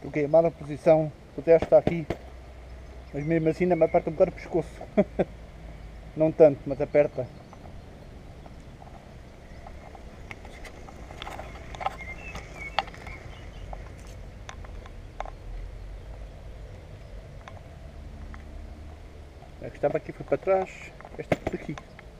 Troquei a mala de posição, o teste está aqui, mas mesmo assim ainda me aperta um bocado o pescoço. Não tanto, mas aperta. A que estava aqui foi para trás, esta por aqui.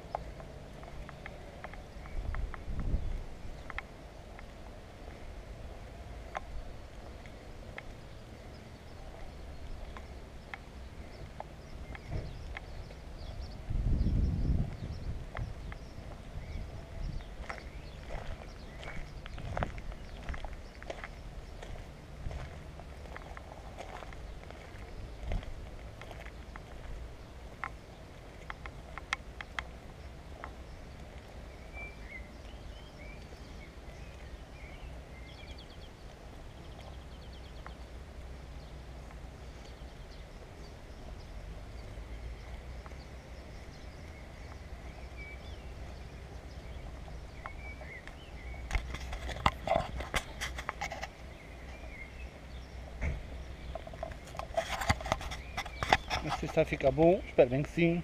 Não sei se está a ficar bom, espero bem que sim.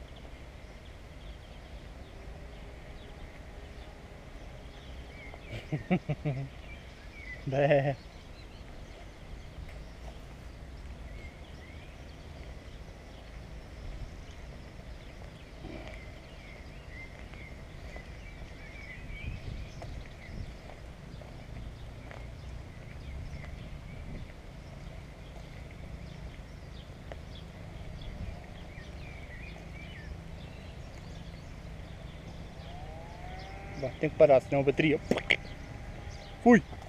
Bé. Bom, tenho que parar, senão a bateria... Fui!